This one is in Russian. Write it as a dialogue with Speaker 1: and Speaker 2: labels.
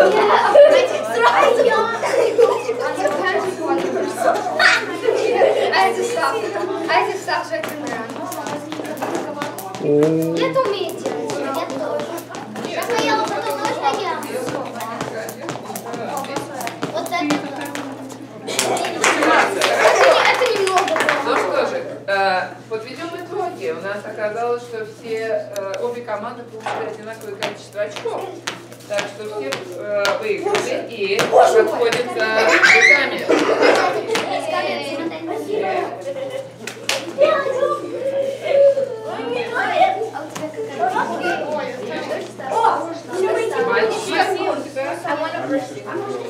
Speaker 1: I had to stop so I turned around. Это умеет делать. Я тоже. Я поела, потом можно я? Вот это. Это немного.
Speaker 2: Ну что же, подведем итоги. У нас оказалось, что обе команды получили одинаковое количество очков. Так что все выиграли и подходят за призами. Мальчики,